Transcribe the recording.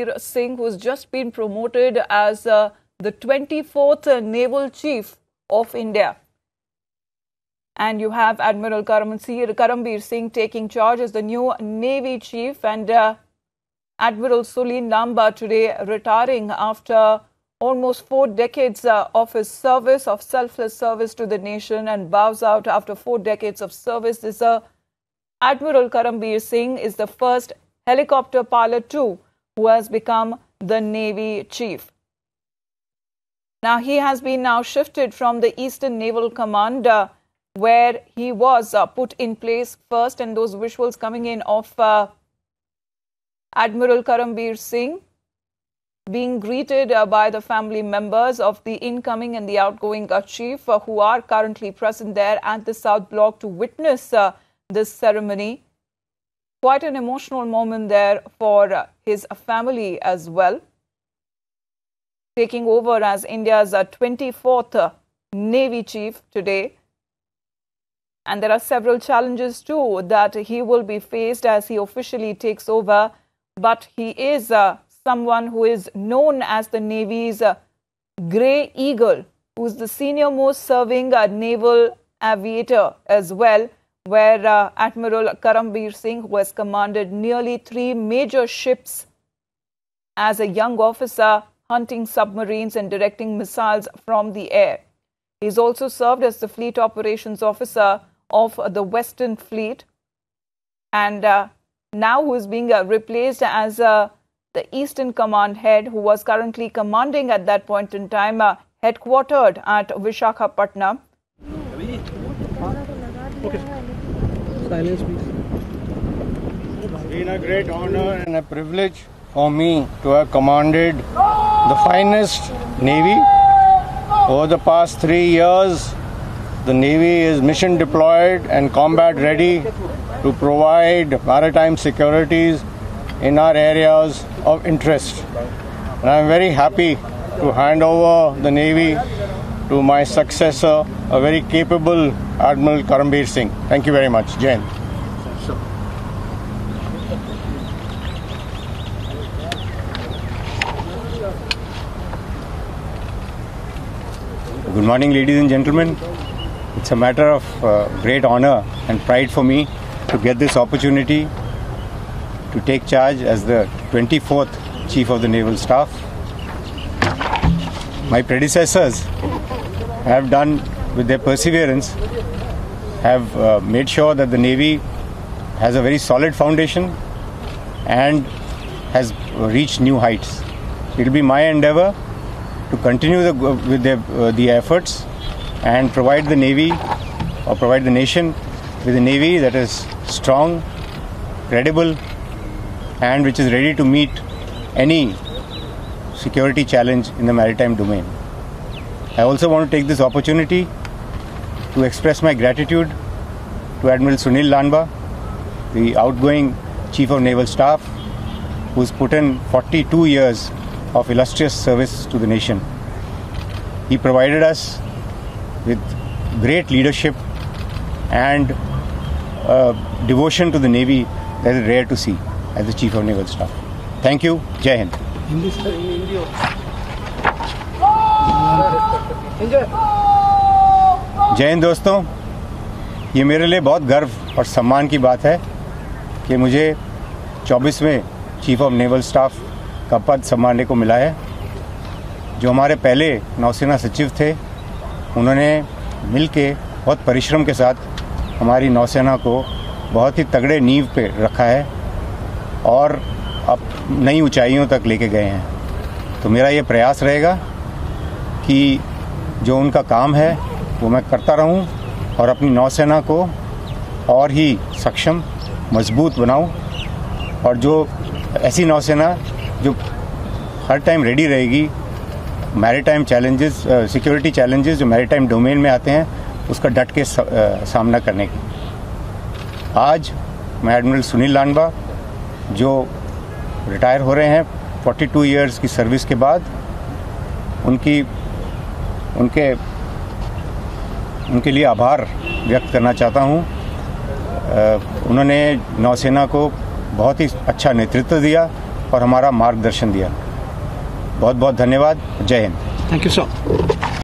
Karambir Singh, who's just been promoted as the 24th Naval Chief of India. And you have Admiral Karambir Singh taking charge as the new Navy Chief, and Admiral Sunil Lanba today retiring after almost 4 decades of his service, of selfless service to the nation, and bows out after 4 decades of service. This Admiral Karambir Singh is the first helicopter pilot too who has become the Navy Chief. Now he has been shifted from the Eastern Naval Command where he was put in place first, and those visuals coming in of Admiral Karambir Singh being greeted by the family members of the incoming and the outgoing chief who are currently present there at the South Block to witness this ceremony. Quite an emotional moment there for his family as well. Taking over as India's 24th Navy Chief today. And there are several challenges too that he will be faced as he officially takes over. But he is someone who is known as the Navy's Grey Eagle, who is the senior most serving naval aviator as well, where Admiral Karambir Singh, who has commanded nearly 3 major ships as a young officer, hunting submarines and directing missiles from the air. He's also served as the Fleet Operations Officer of the Western Fleet, and now who is being replaced as the Eastern Command head, who was currently commanding at that point in time, headquartered at Visakhapatnam. Silence, please. It's been a great honor and a privilege for me to have commanded the finest Navy. Over the past 3 years, the Navy is mission deployed and combat ready to provide maritime securities in our areas of interest. And I am very happy to hand over the Navy to my successor, a very capable Admiral Karambir Singh. Thank you very much. Jai Hind. Good morning, ladies and gentlemen. It's a matter of great honor and pride for me to get this opportunity to take charge as the 24th Chief of the Naval Staff. My predecessors have done, with their perseverance, have made sure that the Navy has a very solid foundation and has reached new heights. It will be my endeavor to continue with the efforts and provide the Navy, or provide the nation with a Navy that is strong, credible, and which is ready to meet any security challenge in the maritime domain. I also want to take this opportunity to express my gratitude to Admiral Sunil Lanba, the outgoing Chief of Naval Staff, who's put in 42 years of illustrious service to the nation. He provided us with great leadership and devotion to the Navy that is rare to see as the Chief of Naval Staff. Thank you. Jai Hind. जय हिंद दोस्तों, ये मेरे लिए बहुत गर्व और सम्मान की बात है कि मुझे 24वें चीफ ऑफ नेवल स्टाफ का पद संभालने को मिला है। जो हमारे पहले नौसेना सचिव थे, उन्होंने मिलके बहुत परिश्रम के साथ हमारी नौसेना को बहुत ही तगड़े नींव पे रखा है और अब नई ऊंचाइयों तक लेके गए हैं। तो मेरा ये प्रयास रहेगा कि जो उनका काम है वो मैं करता रहूं और अपनी नौसेना को और ही सक्षम, मजबूत बनाऊं, और जो ऐसी नौसेना जो हर टाइम रेडी रहेगी मैरीटाइम चैलेंजेस, सिक्योरिटी चैलेंजेस जो मैरीटाइम डोमेन में आते हैं, उसका डट के सामना करने की। आज मैं एडमिरल सुनील लानबा, जो रिटायर हो रहे हैं 42 इयर्स की सर्विस के बाद, उनके लिए आभार व्यक्त करना चाहता हूं। उन्होंने नौसेना को बहुत ही अच्छा नेतृत्व दिया और हमारा मार्गदर्शन दिया। बहुत बहुत धन्यवाद। जय हिंद। Thank you, sir.